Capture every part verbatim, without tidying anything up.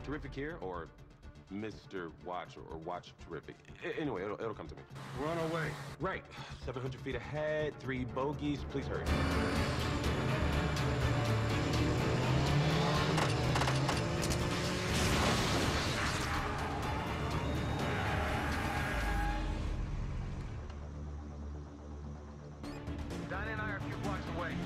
Terrific here, or Mister Watch, or Watch Terrific. A- anyway, it'll, it'll come to me. We're on our way. Right. seven hundred feet ahead, three bogeys. Please hurry. Dinah and I are a few blocks away.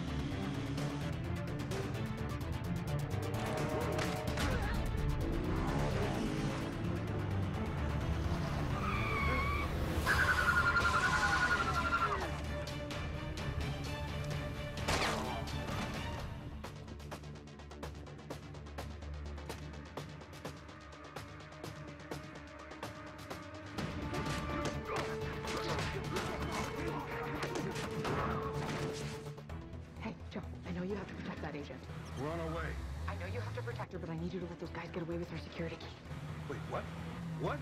Hey, Joe, I know you have to protect that agent. We're on our way. I know you have to protect her, but I need you to let those guys get away with her security key. Wait, what? What?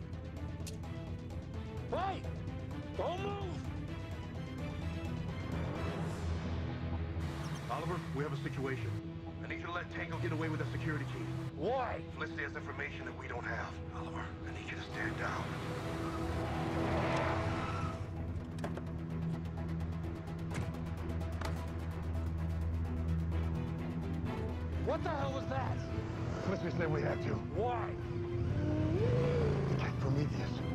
Wait! Don't move! Oliver, we have a situation. I need you to let Tango get away with the security key. Why? Felicity has information that we don't have. Oliver, I need you to stand down. What the hell was that? Felicity said we had to. Why? To get Prometheus.